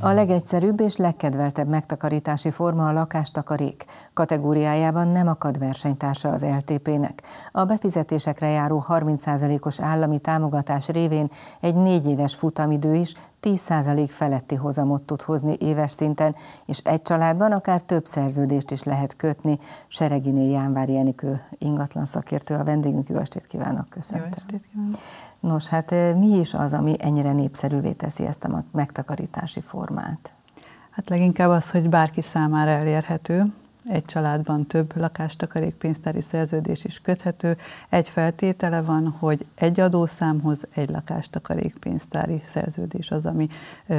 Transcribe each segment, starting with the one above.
A legegyszerűbb és legkedveltebb megtakarítási forma a lakástakarék. Kategóriájában nem akad versenytársa az LTP-nek. A befizetésekre járó 30%-os állami támogatás révén egy 4 éves futamidő is 10% feletti hozamot tud hozni éves szinten, és egy családban akár több szerződést is lehet kötni. Sereginé Jánvári Enikő ingatlan szakértő a vendégünk. Jó estét kívánok, köszöntöm. Jó estét kívánok. Nos, hát mi is az, ami ennyire népszerűvé teszi ezt a megtakarítási formát? Hát leginkább az, hogy bárki számára elérhető. Egy családban több lakástakarékpénztári szerződés is köthető. Egy feltétele van, hogy egy adószámhoz egy lakástakarékpénztári szerződés az, ami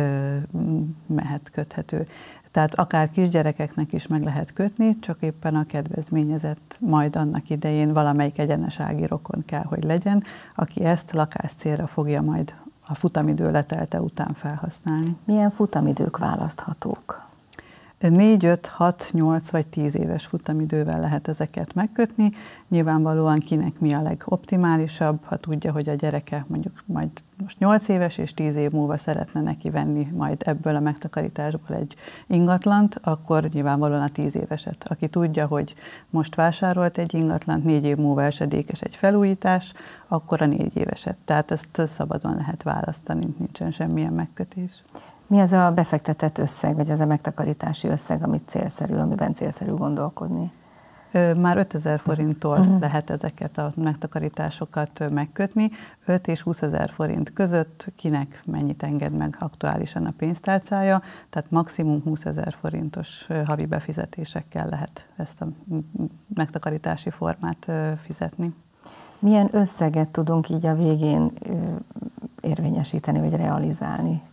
mehet köthető. Tehát akár kisgyerekeknek is meg lehet kötni, csak éppen a kedvezményezett majd annak idején valamelyik egyenesági rokon kell, hogy legyen, aki ezt lakáscélra fogja majd a futamidő letelte után felhasználni. Milyen futamidők választhatók? 4, 5, 6, 8 vagy 10 éves futamidővel lehet ezeket megkötni. Nyilvánvalóan kinek mi a legoptimálisabb, ha tudja, hogy a gyereke mondjuk majd most 8 éves és 10 év múlva szeretne neki venni majd ebből a megtakarításból egy ingatlant, akkor nyilvánvalóan a 10 éveset. Aki tudja, hogy most vásárolt egy ingatlant, 4 év múlva esedékes egy felújítás, akkor a 4 éveset. Tehát ezt szabadon lehet választani, nincsen semmilyen megkötés. Mi az a befektetett összeg, vagy az a megtakarítási összeg, amiben célszerű gondolkodni? Már 5000 forinttól lehet ezeket a megtakarításokat megkötni. 5 és 20 000 forint között kinek mennyit enged meg aktuálisan a pénztárcája, tehát maximum 20 000 forintos havi befizetésekkel lehet ezt a megtakarítási formát fizetni. Milyen összeget tudunk így a végén érvényesíteni, vagy realizálni?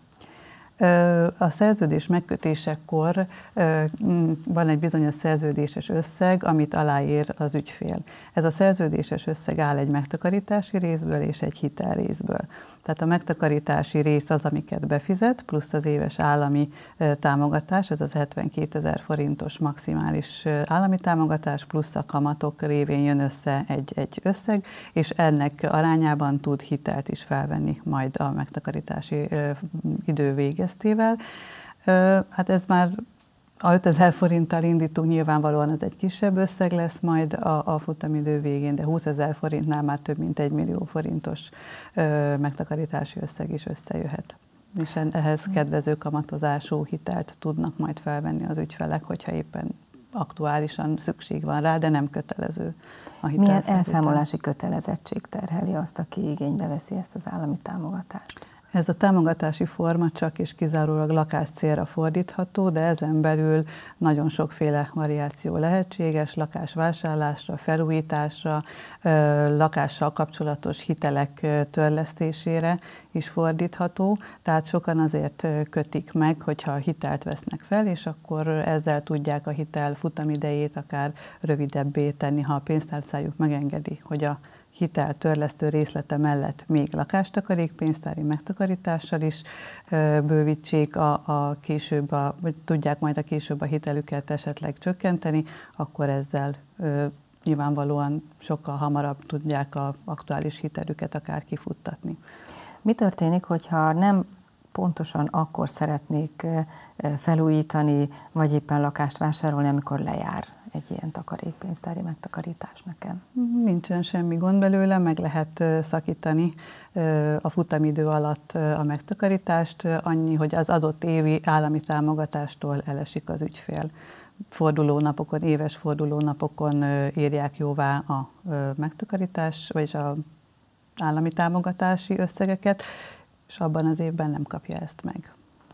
A szerződés megkötésekor van egy bizonyos szerződéses összeg, amit aláír az ügyfél. Ez a szerződéses összeg áll egy megtakarítási részből és egy hitelrészből. Tehát a megtakarítási rész az, amiket befizet, plusz az éves állami támogatás, ez az 72 000 forintos maximális állami támogatás, plusz a kamatok révén jön össze egy összeg, és ennek arányában tud hitelt is felvenni majd a megtakarítási idő végeztével. Hát ez már a 5000 forinttal indítunk, nyilvánvalóan az egy kisebb összeg lesz majd a futamidő végén, de 20 000 forintnál már több mint 1 millió forintos megtakarítási összeg is összejöhet. És ehhez kedvező kamatozású hitelt tudnak majd felvenni az ügyfelek, hogyha éppen aktuálisan szükség van rá, de nem kötelező a hitel. Milyen elszámolási kötelezettség terheli azt, aki igénybe veszi ezt az állami támogatást? Ez a támogatási forma csak és kizárólag lakáscélra fordítható, de ezen belül nagyon sokféle variáció lehetséges, lakásvásárlásra, felújításra, lakással kapcsolatos hitelek törlesztésére is fordítható. Tehát sokan azért kötik meg, hogyha hitelt vesznek fel, és akkor ezzel tudják a hitel futamidejét akár rövidebbé tenni, ha a pénztárcájuk megengedi, hogy a hitel törlesztő részlete mellett még lakástakarékpénztári megtakarítással is bővítsék vagy tudják majd a később a hitelüket esetleg csökkenteni, akkor ezzel nyilvánvalóan sokkal hamarabb tudják az aktuális hitelüket akár kifuttatni. Mi történik, hogyha nem pontosan akkor szeretnék felújítani, vagy éppen lakást vásárolni, amikor lejár egy ilyen takarékpénztári megtakarítás nekem? Nincsen semmi gond belőle, meg lehet szakítani a futamidő alatt a megtakarítást, annyi, hogy az adott évi állami támogatástól elesik az ügyfél. Fordulónapokon, éves fordulónapokon írják jóvá a megtakarítás, vagyis az állami támogatási összegeket, és abban az évben nem kapja ezt meg.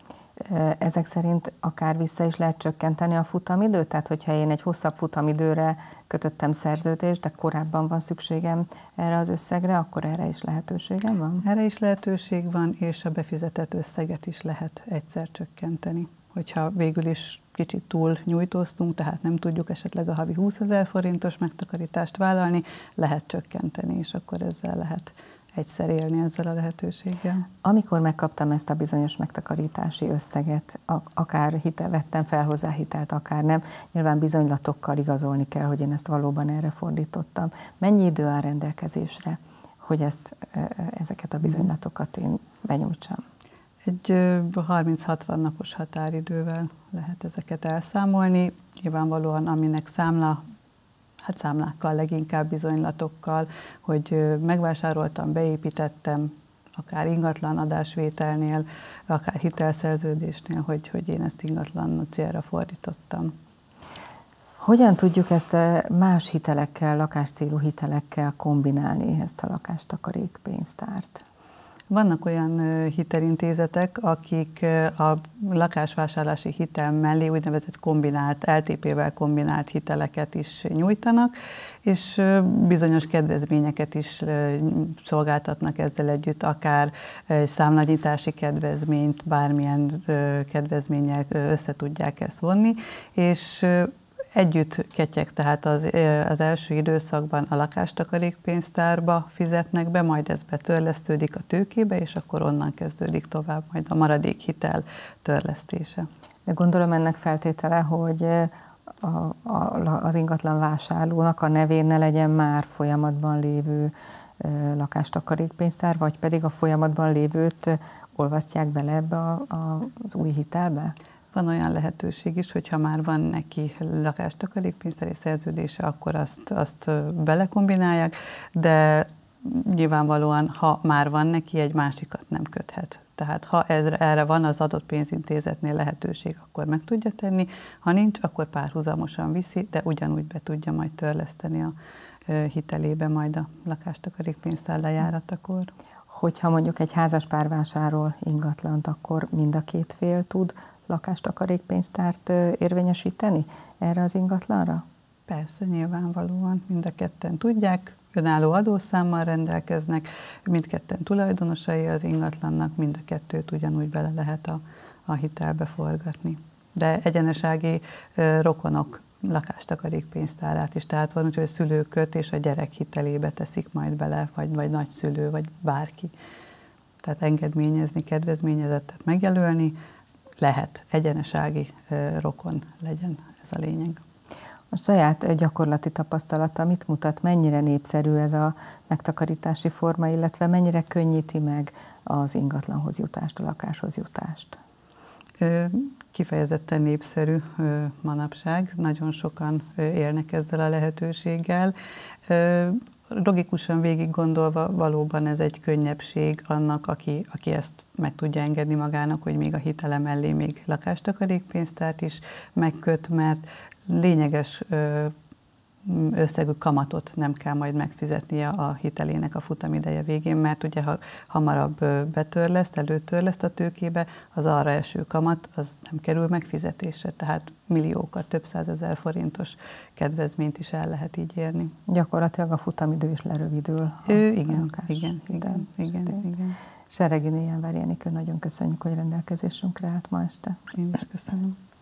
Ezek szerint akár vissza is lehet csökkenteni a futamidőt? Tehát, hogyha én egy hosszabb futamidőre kötöttem szerződést, de korábban van szükségem erre az összegre, akkor erre is lehetőségem van? Erre is lehetőség van, és a befizetett összeget is lehet egyszer csökkenteni. Hogyha végül is kicsit túl nyújtóztunk, tehát nem tudjuk esetleg a havi 20 000 forintos megtakarítást vállalni, lehet csökkenteni, és akkor ezzel lehet egyszer élni ezzel a lehetőséggel. Amikor megkaptam ezt a bizonyos megtakarítási összeget, akár vettem fel hozzá hitelt, akár nem, nyilván bizonylatokkal igazolni kell, hogy én ezt valóban erre fordítottam. Mennyi idő áll rendelkezésre, hogy ezeket a bizonylatokat én benyújtsam? Egy 30-60 napos határidővel lehet ezeket elszámolni. Nyilvánvalóan, aminek számlákkal, leginkább bizonylatokkal, hogy megvásároltam, beépítettem, akár ingatlan adásvételnél, akár hitelszerződésnél, hogy én ezt ingatlan célra fordítottam. Hogyan tudjuk ezt más hitelekkel, lakáscélú hitelekkel kombinálni, ezt a lakástakarékpénztárt? Vannak olyan hitelintézetek, akik a lakásvásárlási hitel mellé úgynevezett kombinált, LTP-vel kombinált hiteleket is nyújtanak, és bizonyos kedvezményeket is szolgáltatnak ezzel együtt, akár számlanyitási kedvezményt, bármilyen kedvezménnyel össze tudják ezt vonni, és együtt ketyeg, tehát az első időszakban a lakástakarékpénztárba fizetnek be, majd ez betörlesztődik a tőkébe, és akkor onnan kezdődik tovább majd a maradék hitel törlesztése. De gondolom ennek feltétele, hogy az ingatlan vásárlónak a nevén ne legyen már folyamatban lévő lakástakarékpénztár, vagy pedig a folyamatban lévőt olvasztják bele ebbe az új hitelbe? Van olyan lehetőség is, hogyha már van neki lakástakarékpénztári szerződése, akkor azt belekombinálják, de nyilvánvalóan, ha már van neki, egy másikat nem köthet. Tehát ha erre van az adott pénzintézetnél lehetőség, akkor meg tudja tenni, ha nincs, akkor párhuzamosan viszi, de ugyanúgy be tudja majd törleszteni a hitelébe majd a lakástakarékpénztár lejáratakor. Hogyha mondjuk egy házaspár vásárol ingatlant, akkor mind a két fél tud lakástakarékpénztárt érvényesíteni erre az ingatlanra? Persze, nyilvánvalóan mind a ketten tudják, önálló adószámmal rendelkeznek, mindketten tulajdonosai az ingatlannak, mind a kettőt ugyanúgy bele lehet a hitelbe forgatni. De egyenesági rokonok lakástakarékpénztárát is, tehát van úgy, hogy a szülőköt és a gyerek hitelébe teszik majd bele, vagy nagyszülő, vagy bárki. Tehát engedményezni, kedvezményezettet megjelölni lehet, egyenesági rokon legyen, ez a lényeg. A saját gyakorlati tapasztalata mit mutat, mennyire népszerű ez a megtakarítási forma, illetve mennyire könnyíti meg az ingatlanhoz jutást, a lakáshoz jutást? Kifejezetten népszerű manapság, nagyon sokan élnek ezzel a lehetőséggel. Logikusan végig gondolva valóban ez egy könnyebbség annak, aki ezt meg tudja engedni magának, hogy még a hitele mellé még lakástakarékpénztárt is megköt, mert lényeges összegű kamatot nem kell majd megfizetnie a hitelének a futamideje végén, mert ugye ha hamarabb előtörleszt a tőkébe, az arra eső kamat az nem kerül megfizetésre, tehát milliókat, több 100 000 forintos kedvezményt is el lehet így érni. Gyakorlatilag a futamidő is lerövidül. Igen. Seregini Jánvári Enikő, nagyon köszönjük, hogy rendelkezésünkre állt ma este. Én is köszönöm.